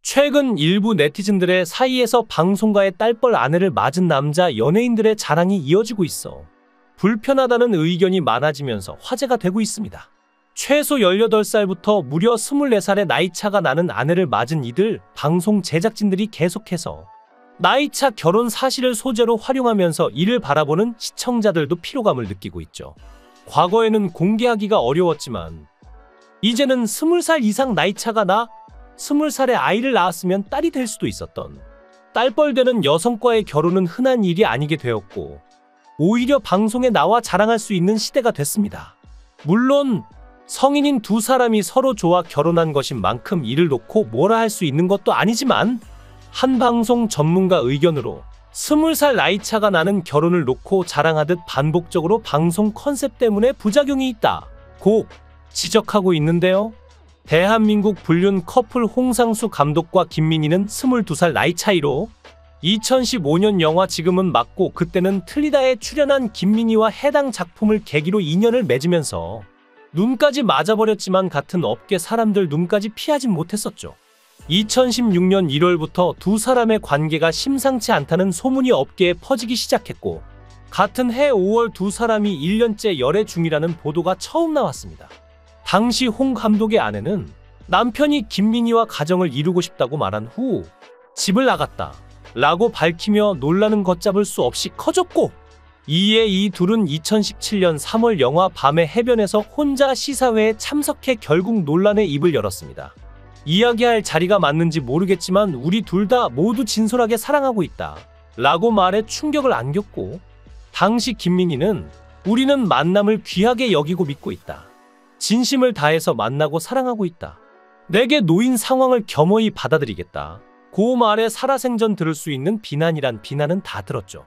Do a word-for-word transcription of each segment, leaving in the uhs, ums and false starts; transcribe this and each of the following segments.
최근 일부 네티즌들의 사이에서 방송가의 딸뻘 아내를 맞은 남자 연예인들의 자랑이 이어지고 있어 불편하다는 의견이 많아지면서 화제가 되고 있습니다. 최소 열여덟 살부터 무려 스물네 살의 나이차가 나는 아내를 맞은 이들 방송 제작진들이 계속해서 나이차 결혼 사실을 소재로 활용하면서 이를 바라보는 시청자들도 피로감을 느끼고 있죠. 과거에는 공개하기가 어려웠지만 이제는 스물 살 이상 나이차가 나 스물 살의 아이를 낳았으면 딸이 될 수도 있었던 딸뻘되는 여성과의 결혼은 흔한 일이 아니게 되었고 오히려 방송에 나와 자랑할 수 있는 시대가 됐습니다. 물론 성인인 두 사람이 서로 좋아 결혼한 것인 만큼 이를 놓고 뭐라 할 수 있는 것도 아니지만 한 방송 전문가 의견으로 스물 살 나이차가 나는 결혼을 놓고 자랑하듯 반복적으로 방송 컨셉 때문에 부작용이 있다고 지적하고 있는데요. 대한민국 불륜 커플 홍상수 감독과 김민희는 스물두 살 나이 차이로 이천십오 년 영화 지금은 맞고 그때는 틀리다에 출연한 김민희와 해당 작품을 계기로 인연을 맺으면서 눈까지 맞아버렸지만 같은 업계 사람들 눈까지 피하진 못했었죠. 이천십육 년 일월부터 두 사람의 관계가 심상치 않다는 소문이 업계에 퍼지기 시작했고 같은 해 오월 두 사람이 일 년째 열애 중이라는 보도가 처음 나왔습니다. 당시 홍 감독의 아내는 남편이 김민희와 가정을 이루고 싶다고 말한 후 집을 나갔다 라고 밝히며 논란은 걷잡을 수 없이 커졌고 이에 이 둘은 이천십칠 년 삼월 영화 밤의 해변에서 혼자 시사회에 참석해 결국 논란의 입을 열었습니다. 이야기할 자리가 맞는지 모르겠지만 우리 둘 다 모두 진솔하게 사랑하고 있다 라고 말해 충격을 안겼고 당시 김민희는 우리는 만남을 귀하게 여기고 믿고 있다. 진심을 다해서 만나고 사랑하고 있다. 내게 놓인 상황을 겸허히 받아들이겠다. 고 말에 살아생전 들을 수 있는 비난이란 비난은 다 들었죠.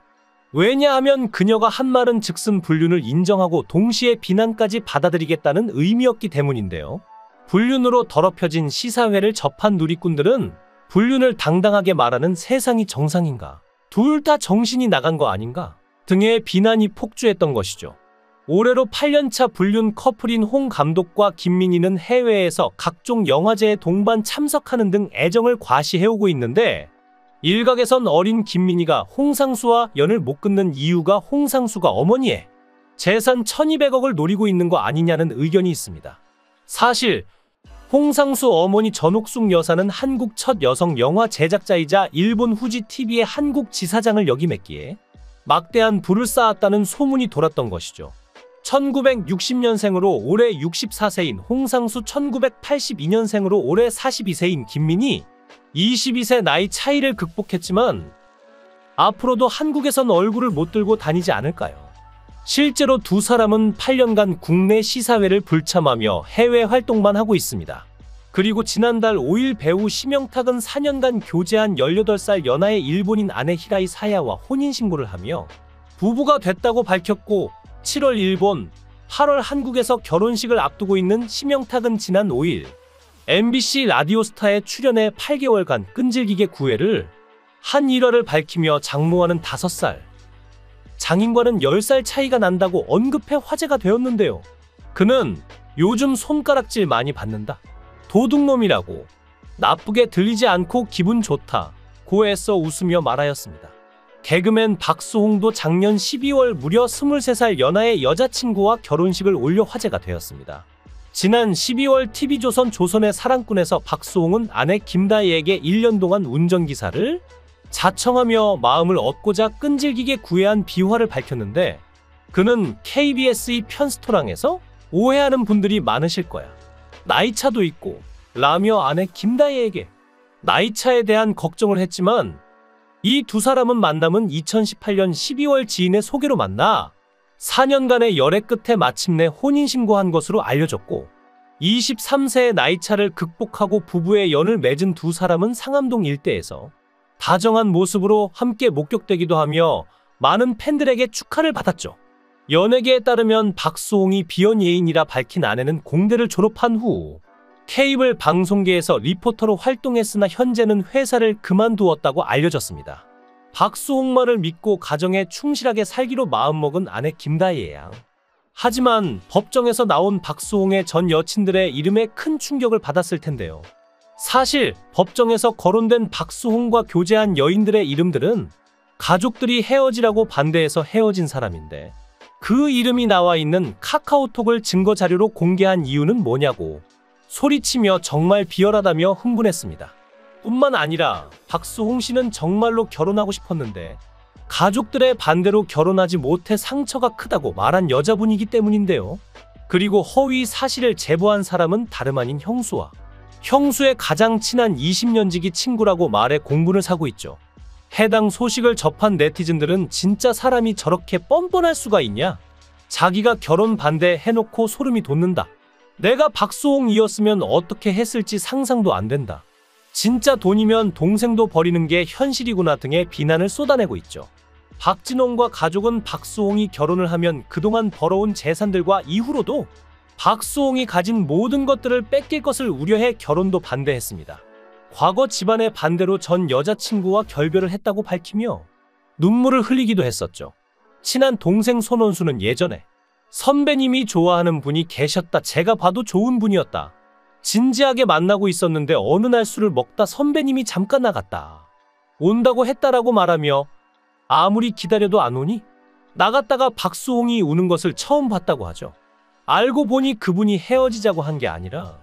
왜냐하면 그녀가 한 말은 즉슨 불륜을 인정하고 동시에 비난까지 받아들이겠다는 의미였기 때문인데요. 불륜으로 더럽혀진 시사회를 접한 누리꾼들은 불륜을 당당하게 말하는 세상이 정상인가? 둘 다 정신이 나간 거 아닌가? 등의 비난이 폭주했던 것이죠. 올해로 팔 년차 불륜 커플인 홍 감독과 김민희는 해외에서 각종 영화제에 동반 참석하는 등 애정을 과시해오고 있는데 일각에선 어린 김민희가 홍상수와 연을 못 끊는 이유가 홍상수가 어머니의 재산 천이백억을 노리고 있는 거 아니냐는 의견이 있습니다. 사실 홍상수 어머니 전옥숙 여사는 한국 첫 여성 영화 제작자이자 일본 후지 티비의 한국 지사장을 역임했기에 막대한 부를 쌓았다는 소문이 돌았던 것이죠. 천구백육십 년생으로 올해 육십사 세인 홍상수, 천구백팔십이 년생으로 올해 사십이 세인 김민희, 이십이 세 나이 차이를 극복했지만 앞으로도 한국에선 얼굴을 못 들고 다니지 않을까요? 실제로 두 사람은 팔 년간 국내 시사회를 불참하며 해외 활동만 하고 있습니다. 그리고 지난달 오 일 배우 심영탁은 사 년간 교제한 열여덟 살 연하의 일본인 아내 히라이 사야와 혼인신고를 하며 부부가 됐다고 밝혔고 칠월 일본, 팔월 한국에서 결혼식을 앞두고 있는 심영탁은 지난 오 일 엠비씨 라디오스타에 출연해 팔 개월간 끈질기게 구애를 한 일화를 밝히며 장모와는 다섯 살, 장인과는 열 살 차이가 난다고 언급해 화제가 되었는데요. 그는 요즘 손가락질 많이 받는다. 도둑놈이라고. 나쁘게 들리지 않고 기분 좋다. 고 애써 웃으며 말하였습니다. 개그맨 박수홍도 작년 십이월 무려 스물세 살 연하의 여자친구와 결혼식을 올려 화제가 되었습니다. 지난 십이월 티비조선 조선의 사랑꾼에서 박수홍은 아내 김다희에게 일 년 동안 운전기사를 자청하며 마음을 얻고자 끈질기게 구애한 비화를 밝혔는데 그는 케이비에스의 편스토랑에서 오해하는 분들이 많으실 거야. 나이차도 있고 라며 아내 김다희에게 나이차에 대한 걱정을 했지만 이 두 사람은 만남은 이천십팔 년 십이월 지인의 소개로 만나 사 년간의 열애 끝에 마침내 혼인신고한 것으로 알려졌고 이십삼 세의 나이차를 극복하고 부부의 연을 맺은 두 사람은 상암동 일대에서 다정한 모습으로 함께 목격되기도 하며 많은 팬들에게 축하를 받았죠. 연예계에 따르면 박수홍이 비연예인이라 밝힌 아내는 공대를 졸업한 후 케이블 방송계에서 리포터로 활동했으나 현재는 회사를 그만두었다고 알려졌습니다. 박수홍 말을 믿고 가정에 충실하게 살기로 마음먹은 아내 김다희의 양. 하지만 법정에서 나온 박수홍의 전 여친들의 이름에 큰 충격을 받았을 텐데요. 사실 법정에서 거론된 박수홍과 교제한 여인들의 이름들은 가족들이 헤어지라고 반대해서 헤어진 사람인데, 그 이름이 나와 있는 카카오톡을 증거 자료로 공개한 이유는 뭐냐고 소리치며 정말 비열하다며 흥분했습니다. 뿐만 아니라 박수홍 씨는 정말로 결혼하고 싶었는데 가족들의 반대로 결혼하지 못해 상처가 크다고 말한 여자분이기 때문인데요. 그리고 허위 사실을 제보한 사람은 다름 아닌 형수와 형수의 가장 친한 이십 년 지기 친구라고 말해 공분을 사고 있죠. 해당 소식을 접한 네티즌들은 진짜 사람이 저렇게 뻔뻔할 수가 있냐? 자기가 결혼 반대 해놓고 소름이 돋는다. 내가 박수홍이었으면 어떻게 했을지 상상도 안 된다. 진짜 돈이면 동생도 버리는 게 현실이구나 등의 비난을 쏟아내고 있죠. 박진홍과 가족은 박수홍이 결혼을 하면 그동안 벌어온 재산들과 이후로도 박수홍이 가진 모든 것들을 뺏길 것을 우려해 결혼도 반대했습니다. 과거 집안의 반대로 전 여자친구와 결별을 했다고 밝히며 눈물을 흘리기도 했었죠. 친한 동생 손원수는 예전에 선배님이 좋아하는 분이 계셨다. 제가 봐도 좋은 분이었다. 진지하게 만나고 있었는데 어느 날 술을 먹다 선배님이 잠깐 나갔다 온다고 했다라고 말하며 아무리 기다려도 안 오니 나갔다가 박수홍이 우는 것을 처음 봤다고 하죠. 알고 보니 그분이 헤어지자고 한 게 아니라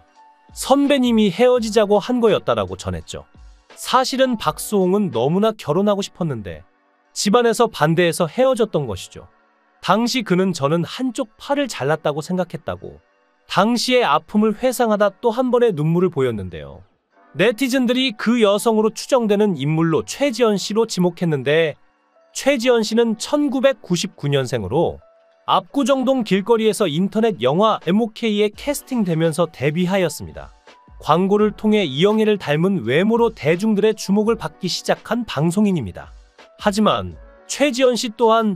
선배님이 헤어지자고 한 거였다라고 전했죠. 사실은 박수홍은 너무나 결혼하고 싶었는데 집안에서 반대해서 헤어졌던 것이죠. 당시 그는 저는 한쪽 팔을 잘랐다고 생각했다고 당시의 아픔을 회상하다 또 한 번의 눈물을 보였는데요. 네티즌들이 그 여성으로 추정되는 인물로 최지연 씨로 지목했는데, 최지연 씨는 천구백구십구 년생으로 압구정동 길거리에서 인터넷 영화 엠오케이에 캐스팅되면서 데뷔하였습니다. 광고를 통해 이영애를 닮은 외모로 대중들의 주목을 받기 시작한 방송인입니다. 하지만 최지연 씨 또한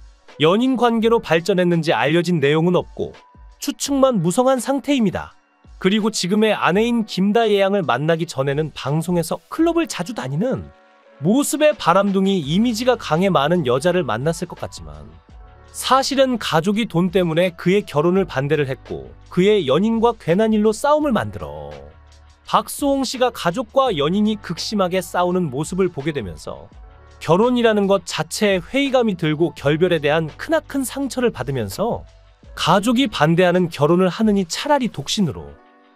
연인 관계로 발전했는지 알려진 내용은 없고 추측만 무성한 상태입니다. 그리고 지금의 아내인 김다예 양을 만나기 전에는 방송에서 클럽을 자주 다니는 모습의 바람둥이 이미지가 강해 많은 여자를 만났을 것 같지만 사실은 가족이 돈 때문에 그의 결혼을 반대를 했고 그의 연인과 괜한 일로 싸움을 만들어 박수홍 씨가 가족과 연인이 극심하게 싸우는 모습을 보게 되면서 결혼이라는 것 자체에 회의감이 들고 결별에 대한 크나큰 상처를 받으면서 가족이 반대하는 결혼을 하느니 차라리 독신으로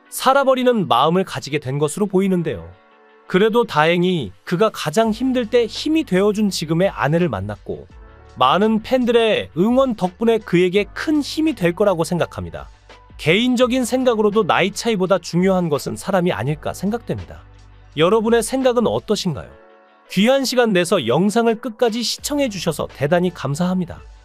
살아버리는 마음을 가지게 된 것으로 보이는데요. 그래도 다행히 그가 가장 힘들 때 힘이 되어준 지금의 아내를 만났고 많은 팬들의 응원 덕분에 그에게 큰 힘이 될 거라고 생각합니다. 개인적인 생각으로도 나이 차이보다 중요한 것은 사람이 아닐까 생각됩니다. 여러분의 생각은 어떠신가요? 귀한 시간 내서 영상을 끝까지 시청해 주셔서 대단히 감사합니다.